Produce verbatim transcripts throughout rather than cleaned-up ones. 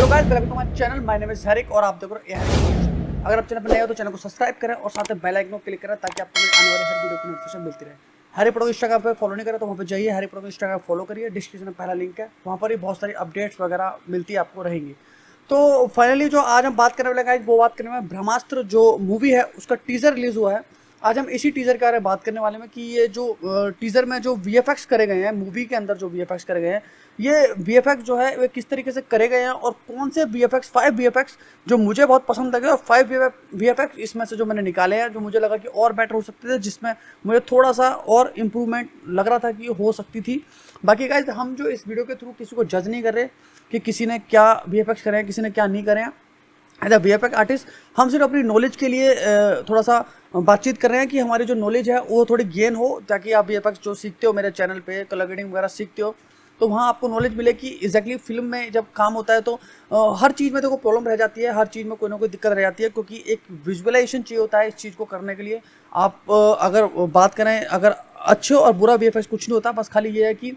Guys, welcome to my channel. My name is Harik और आप देख रहे हो हरिक। अगर आप चैनल पर नए हो तो चैनल को सब्सक्राइब करें और साथ में बेल आइकन को क्लिक करें ताकि आपको आने वाले हर वीडियो की नोटिफिकेशन मिलती रहे। हरी प्रो इंस्टाग्राम पे फॉलो नहीं करें तो वहाँ पे जाइए, हरी प्रो इंस्टाग्राम फॉलो करिए। डिस्क्रिप्शन में पहला लिंक है, वहाँ पर ही बहुत सारी अपडेट्स वगैरह मिलती है आपको रहेंगी। तो फाइनली जो आज हम बात करने वाले गाइस, वो बात करने वाले ब्रह्मास्त्र जो मूवी है उसका टीजर रिलीज हुआ है। आज हम इसी टीजर के बारे में बात करने वाले हैं कि ये जो टीजर में जो वीएफएक्स करे गए हैं, मूवी के अंदर जो वीएफएक्स करे गए हैं, ये वीएफएक्स जो है वे किस तरीके से करे गए हैं और कौन से वीएफएक्स फाइव वीएफएक्स जो मुझे बहुत पसंद लगे और फाइव वीएफएक्स इसमें से जो मैंने निकाले हैं जो मुझे लगा कि और बेटर हो सकते थे, जिसमें मुझे थोड़ा सा और इम्प्रूवमेंट लग रहा था कि हो सकती थी। बाकी गाइस, हम जो इस वीडियो के थ्रू किसी को जज नहीं कर रहे कि किसी ने क्या वीएफएक्स करे हैं, किसी ने क्या नहीं करे हैं। एज अ वीएफएक्स आर्टिस्ट हम सिर्फ अपनी नॉलेज के लिए थोड़ा सा बातचीत कर रहे हैं कि हमारी जो नॉलेज है वो थोड़ी गेन हो, ताकि आप वीएफएक्स जो सीखते हो मेरे चैनल पे कलर ग्रेडिंग वगैरह सीखते हो तो वहाँ आपको नॉलेज मिले कि एग्जैक्टली फिल्म में जब काम होता है तो आ, हर चीज़ में देखो प्रॉब्लम रह जाती है, हर चीज़ में कोई ना कोई दिक्कत रह जाती है, क्योंकि एक विजुअलाइजेशन चाहिए होता है इस चीज़ को करने के लिए। आप आ, अगर बात करें, अगर अच्छे और बुरा वीएफएक्स कुछ नहीं होता, बस खाली ये है कि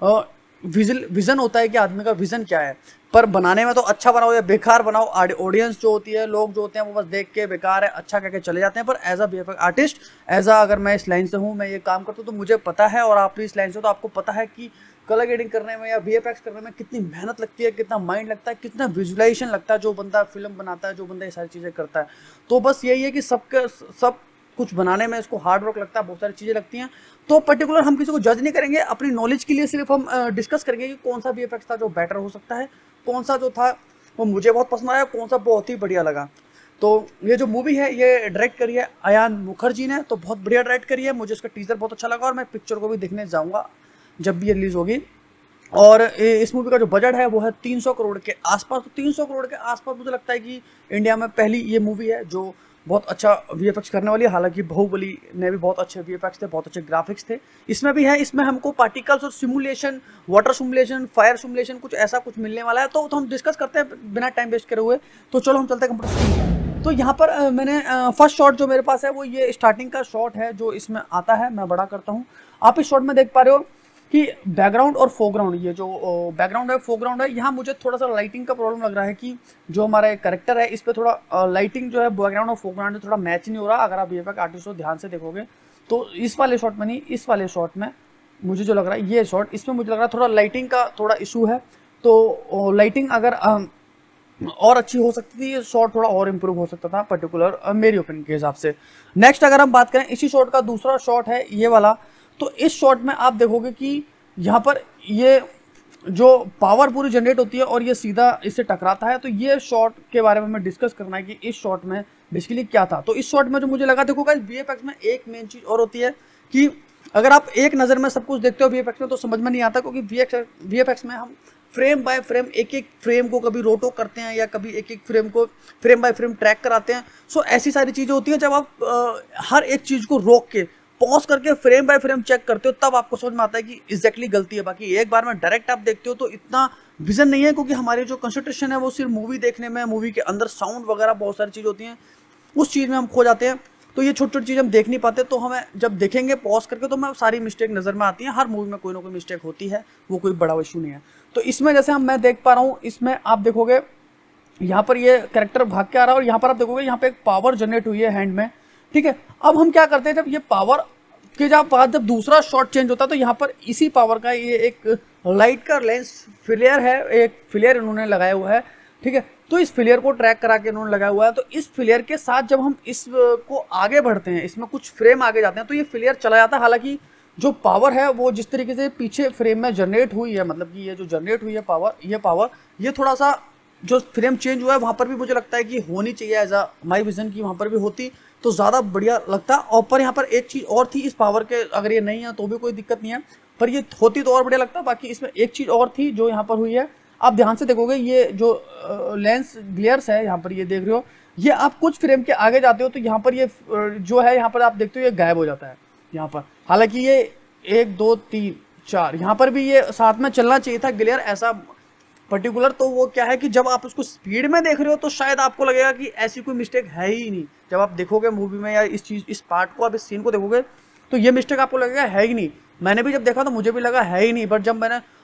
विजन विजन होता है कि आदमी का विजन क्या है। पर बनाने में तो अच्छा बनाओ या बेकार बनाओ, ऑडियंस जो होती है, लोग जो होते हैं वो बस देख के बेकार है अच्छा कह के चले जाते हैं। पर as a VFX artist, as a अगर मैं इस लाइन से हूँ, मैं ये काम करता हूँ, तो मुझे पता है, और आप भी इस लाइन से हो तो आपको पता है कि कलर ग्रेडिंग करने में या वीएफएक्स करने में कितनी मेहनत लगती है, कितना माइंड लगता है, कितना विजुअलाइजेशन लगता है जो बंदा फिल्म बनाता है, जो बंदा ये सारी चीज़ें करता है। तो बस यही है कि सबके सब कुछ बनाने में इसको हार्ड वर्क लगता है, बहुत सारी चीज़ें लगती हैं। तो पर्टिकुलर हम किसी को जज नहीं करेंगे, अपनी नॉलेज के लिए सिर्फ हम डिस्कस करेंगे कि कौन सा वीएफएक्स था जो बेटर हो सकता है, कौन सा जो था वो मुझे बहुत पसंद आया, कौन सा बहुत ही बढ़िया लगा। तो ये जो मूवी है ये डायरेक्ट करी है अयान मुखर्जी ने, तो बहुत बढ़िया डायरेक्ट करी है। मुझे इसका टीजर बहुत अच्छा लगा और मैं पिक्चर को भी देखने जाऊँगा जब भी ये रिलीज़ होगी। और इस मूवी का जो बजट है वो है तीन सौ करोड़ के आसपास। तो तीन सौ करोड़ के आसपास मुझे लगता है कि इंडिया में पहली ये मूवी है जो बहुत अच्छा वीएफएक्स करने वाली है। हालांकि बाहुबली ने भी बहुत अच्छे वीएफएक्स थे, बहुत अच्छे ग्राफिक्स थे, इसमें भी है। इसमें हमको पार्टिकल्स और simulation, water simulation, fire simulation, कुछ ऐसा कुछ मिलने वाला है। तो, तो हम डिस्कस करते हैं बिना टाइम वेस्ट करे हुए। तो चलो हम चलते हैं कंप्यूटर स्क्रीन पर। तो यहाँ पर आ, मैंने फर्स्ट शॉट जो मेरे पास है वो ये स्टार्टिंग का शॉट है जो इसमें आता है। मैं बड़ा करता हूँ, आप इस शॉट में देख पा रहे हो कि बैकग्राउंड और फोरग्राउंड, ये जो बैकग्राउंड है फोरग्राउंड है, यहाँ मुझे थोड़ा सा लाइटिंग का प्रॉब्लम लग रहा है कि जो हमारा कैरेक्टर है इस पर थोड़ा लाइटिंग जो है बैकग्राउंड और फोरग्राउंड में थोड़ा मैच नहीं हो रहा। अगर आप वीएफएक्स आर्टिस्ट को ध्यान से देखोगे तो इस वाले शॉट में नहीं, इस वाले शॉट में मुझे जो लग रहा है ये शॉट, इसमें मुझे लग रहा है थोड़ा लाइटिंग का थोड़ा इशू है। तो लाइटिंग अगर और अच्छी हो सकती थी, ये शॉट थोड़ा और इम्प्रूव हो सकता था पर्टिकुलर मेरी ओपिनियन के हिसाब से। नेक्स्ट अगर हम बात करें इसी शॉट का, दूसरा शॉट है ये वाला। तो इस शॉट में आप देखोगे कि यहाँ पर ये जो पावर पूरी जनरेट होती है और ये सीधा इससे टकराता है। तो ये शॉट के बारे में हमें डिस्कस करना है कि इस शॉट में बेसिकली क्या था। तो इस शॉट में जो मुझे लगा, देखो गाइस, वीएफएक्स में एक मेन चीज़ और होती है कि अगर आप एक नज़र में सब कुछ देखते हो वीएफएक्स में तो समझ में नहीं आता, क्योंकि वीएफएक्स वीएफएक्स में हम फ्रेम बाय फ्रेम, एक एक फ्रेम को कभी रोटो करते हैं या कभी एक एक फ्रेम को फ्रेम बाय फ्रेम ट्रैक कराते हैं। सो ऐसी सारी चीज़ें होती हैं। जब आप आ, हर एक चीज़ को रोक के पॉज करके फ्रेम बाय फ्रेम चेक करते हो तब आपको समझ में आता है कि एग्जैक्टली गलती है। बाकी एक बार में डायरेक्ट आप देखते हो तो इतना विजन नहीं है, क्योंकि हमारी जो कंसंट्रेशन है वो सिर्फ मूवी देखने में, मूवी के अंदर साउंड वगैरह बहुत सारी चीज़ होती हैं, उस चीज़ में हम खो जाते हैं। तो ये छोटी छोटी चीज़ हम देख नहीं पाते। तो हमें जब देखेंगे पॉज करके तो हमें सारी मिस्टेक नज़र में आती है। हर मूवी में कोई ना कोई मिस्टेक होती है, वो कोई बड़ा इशू नहीं है। तो इसमें जैसे हम मैं देख पा रहा हूँ, इसमें आप देखोगे यहाँ पर ये कैरेक्टर भाग के आ रहा है और यहाँ पर आप देखोगे यहाँ पे एक पावर जनरेट हुई है हैंड में, ठीक है। अब हम क्या करते हैं, जब ये पावर के जब बाद जब दूसरा शॉट चेंज होता है तो यहाँ पर इसी पावर का ये एक लाइट का लेंस फ्लेयर है, एक फ्लेयर इन्होंने लगाया हुआ है, ठीक है। तो इस फ्लेयर को ट्रैक करा के इन्होंने लगाया हुआ है। तो इस फ्लेयर के साथ जब हम इस को आगे बढ़ते हैं, इसमें कुछ फ्रेम आगे जाते हैं तो ये फ्लेयर चला जाता है। हालांकि जो पावर है वो जिस तरीके से पीछे फ्रेम में जनरेट हुई है, मतलब कि ये जो जनरेट हुई है पावर, ये पावर ये थोड़ा सा जो फ्रेम चेंज हुआ है वहाँ पर भी मुझे लगता है कि होनी चाहिए, एज अ माई विजन की वहाँ पर भी होती तो ज़्यादा बढ़िया लगता। और पर यहाँ पर एक चीज़ और थी इस पावर के, अगर ये नहीं है तो भी कोई दिक्कत नहीं है, पर ये होती तो और बढ़िया लगता। बाकी इसमें एक चीज़ और थी जो यहाँ पर हुई है, आप ध्यान से देखोगे ये जो लेंस ग्लेयर्स है यहाँ पर, ये देख रहे हो, ये आप कुछ फ्रेम के आगे जाते हो तो यहाँ पर ये जो है यहाँ पर आप देखते हो ये गायब हो जाता है यहाँ पर। हालांकि ये एक दो तीन चार यहाँ पर भी ये साथ में चलना चाहिए था ग्लेयर ऐसा पर्टिकुलर। तो वो क्या है कि जब आप उसको स्पीड में देख रहे हो तो शायद आपको लगेगा कि ऐसी कोई मिस्टेक है ही नहीं। जब आप देखोगे मूवी में या इस चीज़ इस पार्ट को, आप इस सीन को देखोगे तो ये मिस्टेक आपको लगेगा है ही नहीं। मैंने भी जब देखा तो मुझे भी लगा है ही नहीं, बट जब मैंने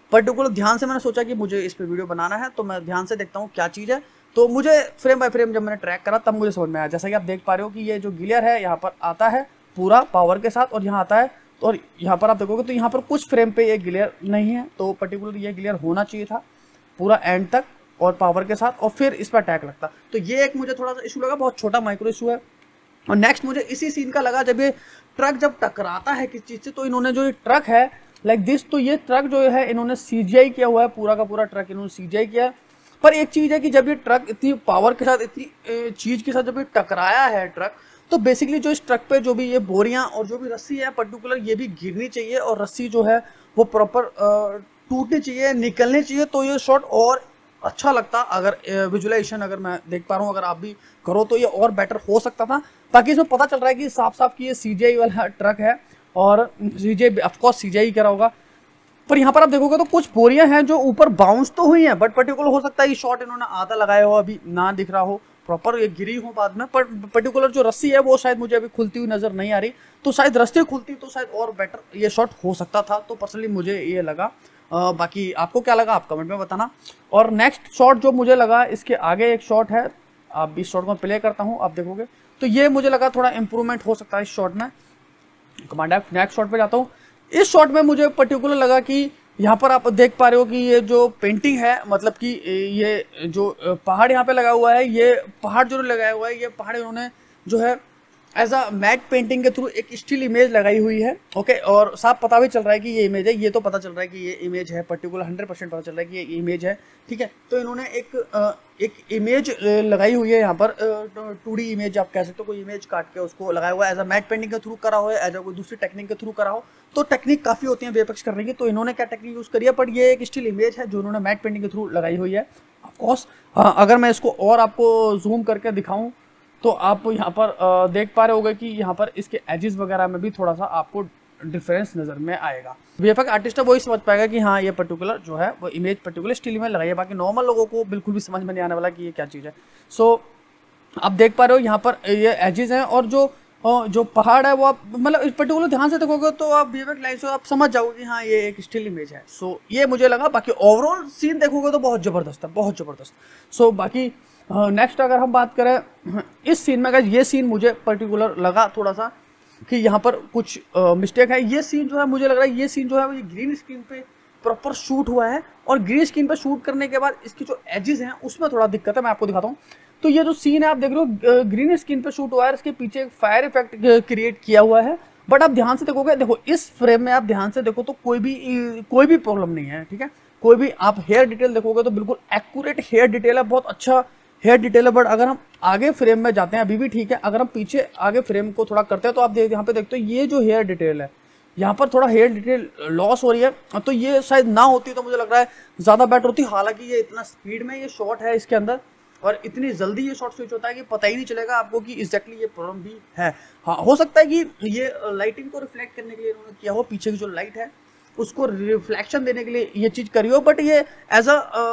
पर्टिकुलर ध्यान से मैंने सोचा कि मुझे इस पे वीडियो बनाना है, तो मैं ध्यान से देखता हूँ क्या चीज़ है। तो मुझे फ्रेम बाय फ्रेम जब मैंने ट्रैक करा तब मुझे समझ में आया। जैसा कि आप देख पा रहे हो कि ये जो गिलियर है यहाँ पर आता है पूरा पावर के साथ और यहाँ आता है, तो और यहाँ पर आप देखोगे तो यहाँ पर कुछ फ्रेम पे ये गिलियर नहीं है, तो पर्टिकुलर ये गिलियर होना चाहिए था पूरा एंड तक और पावर के साथ, और फिर इस पर अटैक लगता। तो ये एक मुझे थोड़ा सा इशू लगा, बहुत छोटा माइक्रो इशू है। और नेक्स्ट मुझे इसी सीन का लगा जब ये ट्रक जब टकराता है किस चीज़ से, तो इन्होंने जो ये ट्रक है लाइक दिस, तो ये ट्रक जो है इन्होंने सीजीआई किया हुआ है, पूरा का पूरा ट्रक इन्होंने सीजीआई किया है। पर एक चीज़ है कि जब ये ट्रक इतनी पावर के साथ, इतनी चीज़ के साथ जब ये टकराया है ट्रक, तो बेसिकली जो इस ट्रक पे जो भी ये बोरियां और जो भी रस्सी है पर्टिकुलर ये भी गिरनी चाहिए और रस्सी जो है वो प्रॉपर टूटनी चाहिए, निकलनी चाहिए, तो ये शॉट और अच्छा लगता। अगर विजुअलाइजेशन अगर मैं देख पा रहा हूँ, अगर आप भी करो तो ये और बेटर हो सकता था। बाकी इसमें पता चल रहा है कि साफ साफ कि ये सीजीआई वाला ट्रक है और सीजीआई ऑफकोर्स सीजीआई करा होगा। पर यहाँ पर आप देखोगे तो कुछ बोरियां हैं जो ऊपर बाउंस तो हुई हैं, बट पर्टिकुलर हो सकता है ये शॉट इन्होंने आधा लगाया हो, अभी ना दिख रहा हो प्रॉपर, ये गिरी हो बाद में। पर पर्टिकुलर जो रस्सी है वो शायद मुझे अभी खुलती हुई नजर नहीं आ रही, तो शायद रस्सी खुलती तो शायद और बेटर ये शॉट हो सकता था। तो पर्सनली मुझे ये लगा। Uh, बाकी आपको क्या लगा आप कमेंट में बताना। और नेक्स्ट शॉट जो मुझे लगा, इसके आगे एक शॉट है, आप इस शॉट को प्ले करता हूँ, आप देखोगे तो ये मुझे लगा थोड़ा इंप्रूवमेंट हो सकता है इस शॉट में। कमांड एफ नेक्स्ट शॉट पे जाता हूँ। इस शॉट में मुझे पर्टिकुलर लगा कि यहाँ पर आप देख पा रहे हो कि ये जो पेंटिंग है, मतलब कि ये जो पहाड़ यहाँ पे लगा हुआ है, ये पहाड़ जो लगाया हुआ है, ये पहाड़ उन्होंने जो है एज अ मैट पेंटिंग के थ्रू एक स्टिल इमेज लगाई हुई है। ओके, और साफ पता भी चल रहा है कि ये इमेज है, ये तो पता चल रहा है कि ये इमेज है, पर्टिकुलर हंड्रेड परसेंट पता चल रहा है कि ये इमेज है। ठीक है, तो इन्होंने एक एक इमेज लगाई हुई है यहाँ पर, टू डी इमेज आप कह सकते हो, कोई इमेज काट के उसको लगाया हुआ है, एज अ मैट पेंटिंग के थ्रू करा हो, एज अ कोई दूसरी टेक्निक के थ्रू करा हो। तो टेक्निक काफ़ी होती है वीएफएक्स करने की, तो इन्होंने क्या टेक्निक यूज़ करी है, बट ये एक स्टिल इमेज है जो इन्होंने मैट पेंटिंग के थ्रू लगाई हुई है। ऑफकोर्स अगर मैं इसको और आपको जूम करके दिखाऊँ तो आप यहाँ पर देख पा रहे होगे कि यहाँ पर इसके एजेस वगैरह में भी थोड़ा सा आपको डिफरेंस नज़र में आएगा। वीएफएक्स आर्टिस्ट है वही समझ पाएगा कि हाँ ये पर्टिकुलर जो है वो इमेज पर्टिकुलर स्टिल में लगाई है, बाकी नॉर्मल लोगों को बिल्कुल भी समझ में नहीं आने वाला कि ये क्या चीज़ है। सो so, आप देख पा रहे हो यहाँ पर ये एजेस हैं, और जो जो पहाड़ है वो आप मतलब इस पर्टिकुलर ध्यान से देखोगे तो आप वीएफएक्स लाइन से आप समझ जाओगे कि हाँ ये एक स्टिल इमेज है। सो so, ये मुझे लगा। बाकी ओवरऑल सीन देखोगे तो बहुत ज़बरदस्त है, बहुत ज़बरदस्त। सो so, बाकी नेक्स्ट uh, अगर हम बात करें इस सीन में, ये सीन मुझे पर्टिकुलर लगा थोड़ा सा कि यहाँ पर कुछ मिस्टेक uh, है। ये सीन जो है मुझे लग रहा है ये सीन जो है वो ग्रीन स्क्रीन पे प्रॉपर शूट हुआ है, और ग्रीन स्क्रीन पे शूट करने के बाद इसकी जो एजेस हैं उसमें थोड़ा दिक्कत है। मैं आपको दिखाता हूँ। तो ये जो सीन है आप देख रहे हो ग्रीन स्क्रीन पे शूट हुआ है, इसके पीछे एक फायर इफेक्ट क्रिएट किया हुआ है, बट आप ध्यान से देखोगे, देखो इस फ्रेम में आप ध्यान से देखो तो कोई भी कोई भी प्रॉब्लम नहीं है। ठीक है, कोई भी आप हेयर डिटेल देखोगे तो बिल्कुल एक्यूरेट हेयर डिटेल है, बहुत अच्छा हेयर डिटेल है। बट अगर हम आगे फ्रेम में जाते हैं अभी भी ठीक है, अगर हम पीछे आगे फ्रेम को थोड़ा करते हैं तो आप देख यहाँ पे देखते हो ये जो हेयर डिटेल है यहाँ पर थोड़ा हेयर डिटेल लॉस हो रही है, तो ये शायद ना होती तो मुझे लग रहा है ज़्यादा बेटर होती। हालांकि ये इतना स्पीड में ये शॉट है इसके अंदर, और इतनी जल्दी ये शॉट स्विच होता है कि पता ही नहीं चलेगा आपको कि एग्जैक्टली ये प्रॉब्लम भी है। हाँ, हो सकता है कि ये लाइटिंग को रिफ्लेक्ट करने के लिए इन्होंने किया हो, पीछे की जो लाइट है उसको रिफ्लेक्शन देने के लिए ये चीज़ करी हो, बट ये एज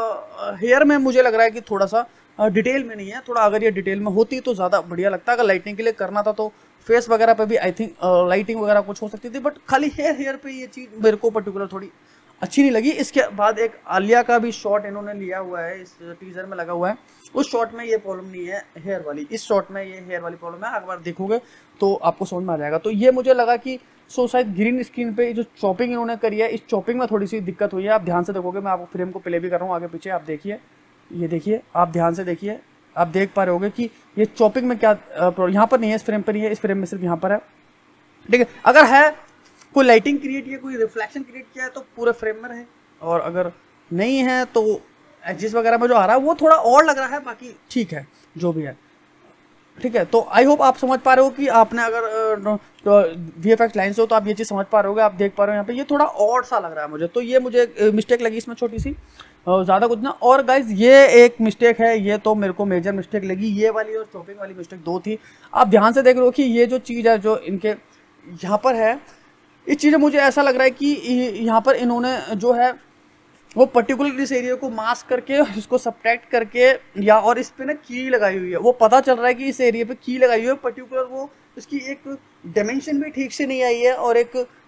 अ हेयर में मुझे लग रहा है कि थोड़ा सा डिटेल में नहीं है। थोड़ा अगर ये डिटेल में होती तो ज़्यादा बढ़िया लगता। अगर लाइटिंग के लिए करना था तो फेस वगैरह पे भी आई थिंक लाइटिंग वगैरह कुछ हो सकती थी, बट खाली हेयर हेयर पे ये चीज़ मेरे को पर्टिकुलर थोड़ी अच्छी नहीं लगी। इसके बाद एक आलिया का भी शॉट इन्होंने लिया हुआ है, इस टीजर में लगा हुआ है, उस शॉट में ये प्रॉब्लम नहीं है हेयर वाली, इस शॉट में ये हेयर वाली प्रॉब्लम है। अगर देखोगे तो आपको समझ में आ जाएगा। तो ये मुझे लगा कि सो शायद ग्रीन स्क्रीन पे जो चॉपिंग इन्होंने करी है, इस चॉपिंग में थोड़ी सी दिक्कत हुई है। आप ध्यान से देखोगे, मैं आपको फ्रेम को प्ले भी कर रहा हूँ आगे पीछे, आप देखिए, ये देखिए, आप ध्यान से देखिए, आप देख पा रहे होगे कि ये चॉपिंग में क्या यहाँ पर नहीं है, इस फ्रेम पर नहीं है, इस फ्रेम में सिर्फ यहाँ पर है। ठीक है, अगर है कोई लाइटिंग क्रिएट किया, कोई रिफ्लेक्शन क्रिएट किया है तो पूरे फ्रेम में रहे, और अगर नहीं है तो एजेस वगैरह में जो आ रहा है वो थोड़ा और लग रहा है। बाकी ठीक है जो भी है, ठीक है। तो आई होप आप समझ पा रहे हो कि आपने अगर वीएफएक्स लाइन से हो तो आप ये चीज़ समझ पा रहे होगे। आप देख पा रहे हो यहाँ पे ये थोड़ा और सा लग रहा है मुझे, तो ये मुझे मिस्टेक लगी इसमें छोटी सी, ज़्यादा कुछ ना। और गाइज ये एक मिस्टेक है, ये तो मेरे को मेजर मिस्टेक लगी, ये वाली और चॉपिंग वाली मिस्टेक दो थी। आप ध्यान से देख रहे हो कि ये जो चीज़ है जो इनके यहाँ पर है, इस चीज़ें मुझे ऐसा लग रहा है कि यहाँ पर इन्होंने जो है वो पर्टिकुलर इस एरिया को मास्क करके इसको सब्ट्रैक्ट करके या और इस पे ना की लगाई हुई है। वो पता चल रहा है कि इस एरिया पे की लगाई हुई है पर्टिकुलर, वो इसकी एक डायमेंशन भी ठीक से नहीं आई है और एक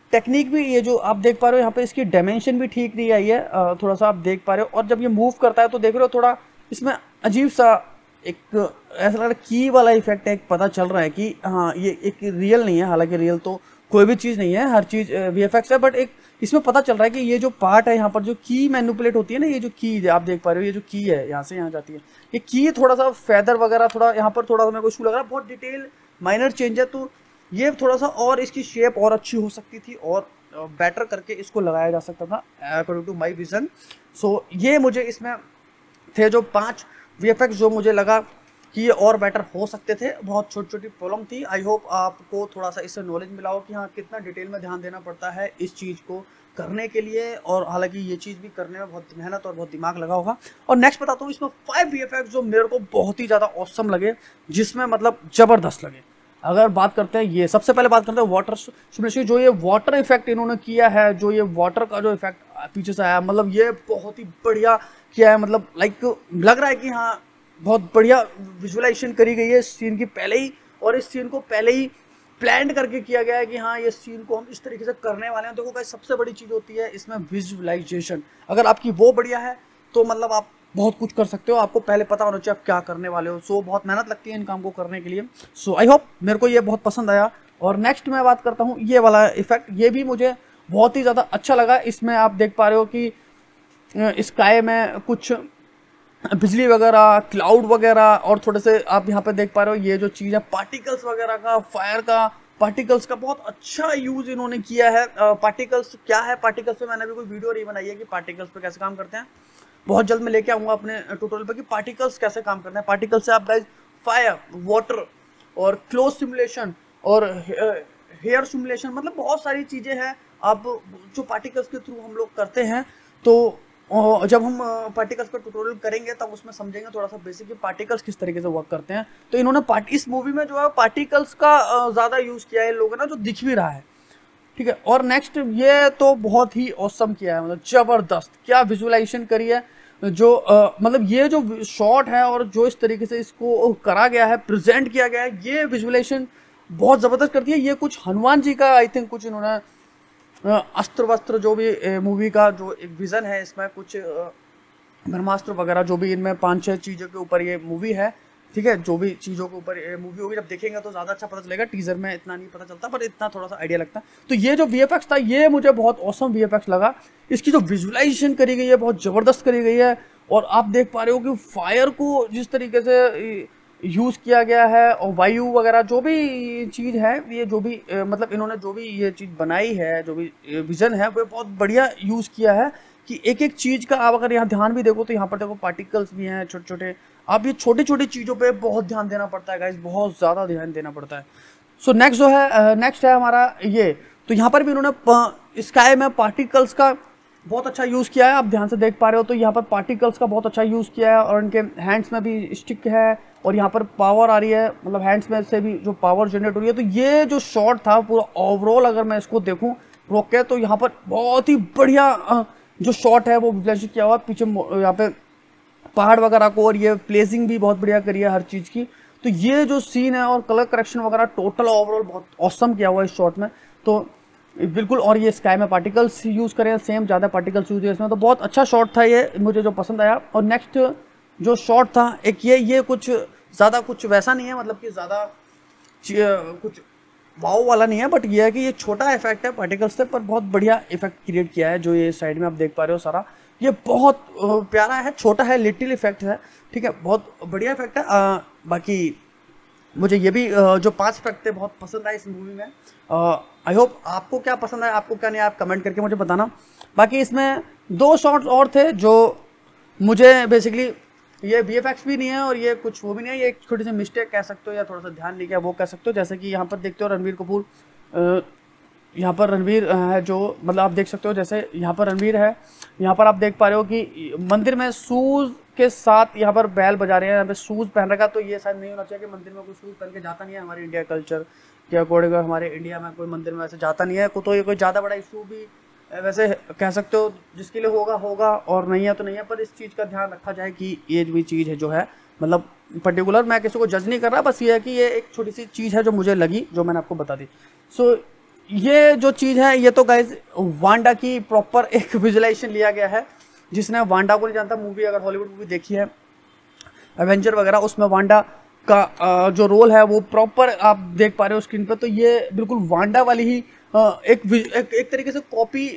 टेक्निक भी, ये जो आप देख पा रहे हो यहाँ पे इसकी डायमेंशन भी ठीक नहीं आई है, थोड़ा सा आप देख पा रहे हो। और जब ये मूव करता है तो देख रहे हो थोड़ा इसमें अजीब सा एक ऐसा लग रहा है की वाला इफेक्ट है, एक पता चल रहा है कि हाँ ये एक रियल नहीं है। हालांकि रियल तो कोई भी चीज़ नहीं है, हर चीज़ वीएफएक्स है, बट एक इसमें पता चल रहा है कि ये जो पार्ट है यहाँ पर जो की मैनिपुलेट होती है ना, ये जो की आप देख पा रहे हो, ये जो की है यहाँ से यहाँ जाती है, ये की थोड़ा सा फेदर वगैरह थोड़ा यहाँ पर थोड़ा सा मेरे को इशू लग रहा है, बहुत डिटेल माइनर चेंज है। तो ये थोड़ा सा और इसकी शेप और अच्छी हो सकती थी और बेटर करके इसको लगाया जा सकता था according to my vision. So ये मुझे इसमें थे जो पांच वीएफएक्स जो मुझे लगा कि ये और बेटर हो सकते थे। बहुत छोटी छोटी प्रॉब्लम थी। आई होप आपको थोड़ा सा इससे नॉलेज मिला हो कि हाँ कितना डिटेल में ध्यान देना पड़ता है इस चीज़ को करने के लिए, और हालांकि ये चीज़ भी करने में बहुत मेहनत और बहुत दिमाग लगा होगा। और नेक्स्ट बताता हूँ इसमें फाइव वीएफएक्स जो मेरे को बहुत ही ज़्यादा ऑसम लगे, जिसमें मतलब ज़बरदस्त लगे। अगर बात करते हैं, ये सबसे पहले बात करते हैं वाटर सिमुलेशन। जो ये वाटर इफेक्ट इन्होंने किया है, जो ये वाटर का जो इफेक्ट पीछे से आया, मतलब ये बहुत ही बढ़िया किया है। मतलब लाइक लग रहा है कि हाँ बहुत बढ़िया विजुअलाइजेशन करी गई है इस सीन की पहले ही, और इस सीन को पहले ही प्लान करके किया गया है कि हाँ ये सीन को हम इस तरीके से करने वाले हैं। देखो गाइस, सबसे बड़ी चीज़ होती है इसमें विजुअलाइजेशन। अगर आपकी वो बढ़िया है तो मतलब आप बहुत कुछ कर सकते हो। आपको पहले पता होना चाहिए आप क्या करने वाले हो। सो बहुत मेहनत लगती है इन काम को करने के लिए। सो आई होप मेरे को ये बहुत पसंद आया। और नेक्स्ट मैं बात करता हूँ ये वाला इफेक्ट, ये भी मुझे बहुत ही ज़्यादा अच्छा लगा। इसमें आप देख पा रहे हो कि स्काई में कुछ बिजली वगैरह, क्लाउड वगैरह, और थोड़े से आप यहाँ पे देख पा रहे हो ये जो चीज़ है पार्टिकल्स वगैरह का, फायर का, पार्टिकल्स का बहुत अच्छा यूज़ इन्होंने किया है। पार्टिकल्स क्या है, पार्टिकल्स पे मैंने भी कोई वीडियो नहीं बनाई है कि पार्टिकल्स पे कैसे काम करते हैं। बहुत जल्द मैं लेके आऊँगा अपने ट्यूटोरियल पे कि पार्टिकल्स कैसे काम करते हैं। पार्टिकल्स से आप गाइस फायर, वाटर और क्लोज सिमुलेशन और हेयर सिमुलेशन, मतलब बहुत सारी चीज़ें हैं आप जो पार्टिकल्स के थ्रू हम लोग करते हैं। तो जब हम पार्टिकल्स का ट्यूटोरियल करेंगे तब उसमें समझेंगे थोड़ा सा बेसिक कि पार्टिकल्स किस तरीके से वर्क करते हैं। तो इन्होंने पार्टी इस मूवी में जो है पार्टिकल्स का ज़्यादा यूज़ किया है इन लोगों ने, जो दिख भी रहा है, ठीक है। और नेक्स्ट ये तो बहुत ही ऑसम किया है, मतलब ज़बरदस्त क्या विजुअलाइजेशन करी है। जो आ, मतलब ये जो शॉट है और जो इस तरीके से इसको करा गया है, प्रेजेंट किया गया है, ये विजुअलाइजेशन बहुत ज़बरदस्त करती है। ये कुछ हनुमान जी का आई थिंक कुछ इन्होंने अस्त्र वस्त्र जो भी मूवी का जो एक विज़न है, इसमें कुछ ब्रह्मास्त्र वगैरह जो भी इनमें पांच छह चीज़ों के ऊपर ये मूवी है, ठीक है। जो भी चीज़ों के ऊपर ये मूवी होगी, जब देखेंगे तो ज़्यादा अच्छा पता चलेगा। टीजर में इतना नहीं पता चलता, पर इतना थोड़ा सा आइडिया लगता है। तो ये जो वीएफएक्स था ये मुझे बहुत ऑसम वीएफएक्स लगा। इसकी जो विजुअलाइजेशन करी गई है बहुत ज़बरदस्त करी गई है। और आप देख पा रहे हो कि फायर को जिस तरीके से यूज़ किया गया है, और वायु वगैरह जो भी चीज़ है, ये जो भी ए, मतलब इन्होंने जो भी ये चीज़ बनाई है, जो भी विज़न है, वो बहुत बढ़िया यूज़ किया है। कि एक एक चीज़ का आप अगर यहाँ ध्यान भी देखो तो यहाँ पर देखो पार्टिकल्स भी हैं छोटे छोटे। आप ये छोटी छोटी चीज़ों पे बहुत ध्यान देना पड़ता है गाइस, बहुत ज़्यादा ध्यान देना पड़ता है। सो नेक्स्ट जो है नेक्स्ट है हमारा ये, तो यहाँ पर भी इन्होंने स्काई में पार्टिकल्स का बहुत अच्छा यूज़ किया है। आप ध्यान से देख पा रहे हो तो यहाँ पर पार्टिकल्स का बहुत अच्छा यूज़ किया है। और इनके हैंड्स में भी स्टिक है, और यहाँ पर पावर आ रही है, मतलब हैंड्स में से भी जो पावर जनरेट हो रही है। तो ये जो शॉट था पूरा ओवरऑल अगर मैं इसको देखूँ रोक के, तो यहाँ पर बहुत ही बढ़िया जो शॉट है वो विजुअलाइज किया हुआ पीछे यहाँ पे पहाड़ वगैरह को, और ये प्लेसिंग भी बहुत बढ़िया करी है हर चीज़ की। तो ये जो सीन है और कलर करेक्शन वगैरह टोटल ओवरऑल बहुत ऑसम किया हुआ है इस शॉट में, तो बिल्कुल। और ये स्काई में पार्टिकल्स यूज़ करें, सेम ज़्यादा पार्टिकल्स यूज़ है इसमें, तो बहुत अच्छा शॉट था ये, मुझे जो पसंद आया। और नेक्स्ट जो शॉट था एक ये ये कुछ ज़्यादा कुछ वैसा नहीं है, मतलब कि ज़्यादा कुछ वाव वाला नहीं है, बट ये है कि ये छोटा इफेक्ट है पार्टिकल्स से, पर बहुत बढ़िया इफेक्ट क्रिएट किया है। जो ये साइड में आप देख पा रहे हो सारा, ये बहुत प्यारा है, छोटा है, लिटिल इफेक्ट है, ठीक है, बहुत बढ़िया इफेक्ट है। आ, बाकी मुझे ये भी जो पांच इफेक्ट थे बहुत पसंद आए इस मूवी में। आई होप आपको क्या पसंद आया, आपको क्या नहीं, आप कमेंट करके मुझे बताना। बाकी इसमें दो शॉट्स और थे जो मुझे बेसिकली, ये वीएफएक्स भी नहीं है और ये कुछ वो भी नहीं है, ये एक छोटी सी मिस्टेक कह सकते हो या थोड़ा सा ध्यान नहीं किया वो कह सकते हो। जैसे कि यहाँ पर देखते हो रणवीर कपूर, यहाँ पर रणवीर है जो, मतलब आप देख सकते हो जैसे यहाँ पर रणवीर है, यहाँ पर आप देख पा रहे हो कि मंदिर में शूज़ के साथ यहाँ पर बैल बजा रहे हैं, यहाँ पे शूज़ पहन रखा। तो ये शायद नहीं होना चाहिए कि मंदिर में कोई शूज़ पहन के जाता नहीं है। हमारे इंडिया कल्चर के अकॉर्डिंग हमारे इंडिया में कोई मंदिर में वैसे जाता नहीं है, तो ये कोई ज़्यादा बड़ा इशू भी वैसे कह सकते हो, जिसके लिए होगा होगा और नहीं है तो नहीं है। पर इस चीज़ का ध्यान रखा जाए कि ये भी चीज़ है जो है, मतलब पर्टिकुलर मैं किसी को जज नहीं कर रहा, बस ये है कि ये एक छोटी सी चीज़ है जो मुझे लगी, जो मैंने आपको बता दी। सो ये जो चीज़ है ये तो गाइज वांडा की प्रॉपर एक विजुलाइजेशन लिया गया है। जिसने वांडा को नहीं जानता, मूवी अगर हॉलीवुड मूवी देखी है एवेंजर वगैरह, उसमें वांडा का जो रोल है वो प्रॉपर आप देख पा रहे हो स्क्रीन पे। तो ये बिल्कुल वांडा वाली ही एक एक, एक तरीके से कॉपी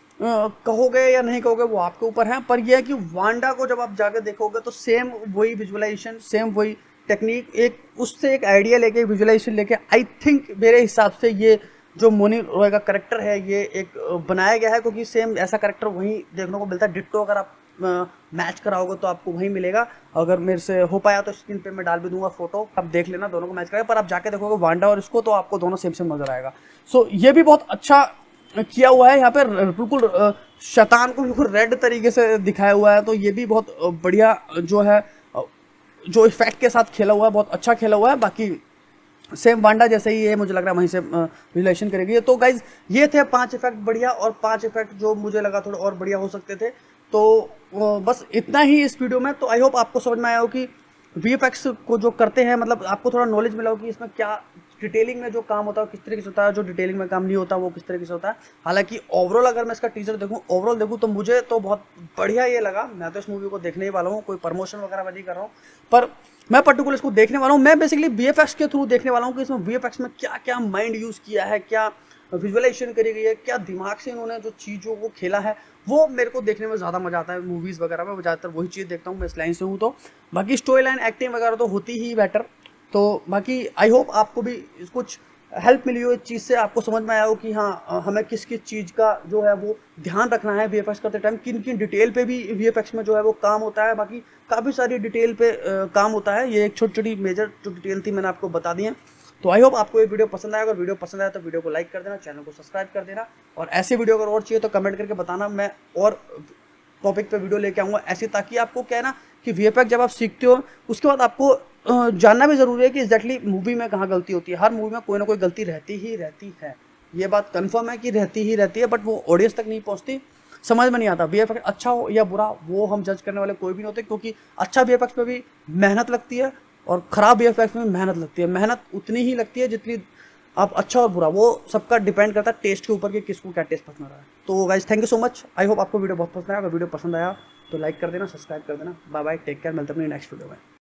कहोगे या नहीं कहोगे वो आपके ऊपर है, पर यह है कि वांडा को जब आप जाकर देखोगे तो सेम वही विजुअलाइजेशन, सेम वही टेक्निक, एक उससे एक आइडिया लेके विजुअलाइजेशन लेके आई थिंक मेरे हिसाब से ये जो मोनी रॉय का करेक्टर है ये एक बनाया गया है, क्योंकि सेम ऐसा करेक्टर वहीं देखने को मिलता है। डिट्टो अगर आप मैच कराओगे तो आपको वहीं मिलेगा। अगर मेरे से हो पाया तो स्क्रीन पे मैं डाल भी दूंगा फोटो, आप देख लेना दोनों को मैच कराएगा। पर आप जाके देखोगे वांडा और इसको तो आपको दोनों सेम सेम नजर आएगा। सो ये भी बहुत अच्छा किया हुआ है। यहाँ पे बिल्कुल शैतान को बिल्कुल रेड तरीके से दिखाया हुआ है, तो ये भी बहुत बढ़िया जो है जो इफेक्ट के साथ खेला हुआ है, बहुत अच्छा खेला हुआ है। बाकी सेम वांडा जैसे ही ये मुझे लग रहा है वहीं से रिलेशन करेगी। तो गाइज ये थे पांच इफेक्ट बढ़िया, और पांच इफेक्ट जो मुझे लगा थोड़े और बढ़िया हो सकते थे। तो बस इतना ही इस वीडियो में। तो आई होप आपको समझ में आया हो कि वीएफएक्स को जो करते हैं, मतलब आपको थोड़ा नॉलेज मिला हो कि इसमें क्या डिटेलिंग में जो काम होता है किस तरीके से होता है, जो डिटेलिंग में काम नहीं होता वो किस तरीके से होता है। हालांकि ओवरऑल अगर मैं इसका टीजर देखूं, ओवरऑल देखूं तो मुझे तो बहुत बढ़िया ये लगा। मैं तो इस मूवी को देखने ही वाला हूँ, कोई प्रमोशन वगैरह मैं नहीं कर रहा हूँ, पर मैं पर्टिकुलर इसको देखने वाला हूँ। मैं बेसिकली वीएफएक्स के थ्रू देखने वाला हूँ कि इसमें वीएफएक्स में क्या क्या माइंड यूज़ किया है, क्या विजुअलाइजेशन करी गई है, क्या दिमाग से इन्होंने जो चीज़ों को खेला है, वो मेरे को देखने में ज़्यादा मजा आता है। मूवीज़ वगैरह में ज़्यादातर वही चीज़ देखता हूँ, मैं इस लाइन से हूँ। तो बाकी स्टोरी लाइन, एक्टिंग वगैरह तो होती ही बेटर। तो बाकी आई होप आपको भी कुछ हेल्प मिली हो इस चीज़ से, आपको समझ में आया हो कि हाँ हमें किस किस चीज़ का जो है वो ध्यान रखना है वीएफएक्स करते टाइम, किन किन डिटेल पे भी वीएफएक्स में जो है वो काम होता है। बाकी काफ़ी सारी डिटेल पे आ, काम होता है। ये एक छोटी छोटी मेजर जो डिटेल थी मैंने आपको बता दी है। तो आई होप आपको ये वीडियो पसंद आया। अगर वीडियो पसंद आया तो वीडियो को लाइक कर देना, चैनल को सब्सक्राइब कर देना, और ऐसे वीडियो अगर और चाहिए तो कमेंट करके बताना, मैं और टॉपिक पे वीडियो लेके आऊँगा ऐसी, ताकि आपको क्या है ना कि वीएफएक्स जब आप सीखते हो उसके बाद आपको जानना भी ज़रूरी है कि एग्जैक्टली मूवी में कहाँ गलती होती है। हर मूवी में कोई ना कोई गलती रहती ही रहती है, ये बात कंफर्म है कि रहती ही रहती है, बट वो ऑडियंस तक नहीं पहुँचती, समझ में नहीं आता। वीएफएक्स अच्छा हो या बुरा वो हम जज करने वाले कोई भी नहीं होते, क्योंकि अच्छा वीएफएक्स में भी मेहनत लगती है और ख़राब वीएफएक्स में मेहनत लगती है। मेहनत उतनी ही लगती है जितनी आप अच्छा और बुरा, वो सबका डिपेंड करता है टेस्ट के ऊपर कि किसको क्या टेस्ट पसंद आ रहा है। तो guys thank you so much. I hope आपको वीडियो बहुत पसंद आया। अगर वीडियो पसंद आया तो लाइक कर देना, सब्सक्राइब कर देना। बाय बाय, टेक केयर, मिलते हैं अपनी नेक्स्ट वीडियो में।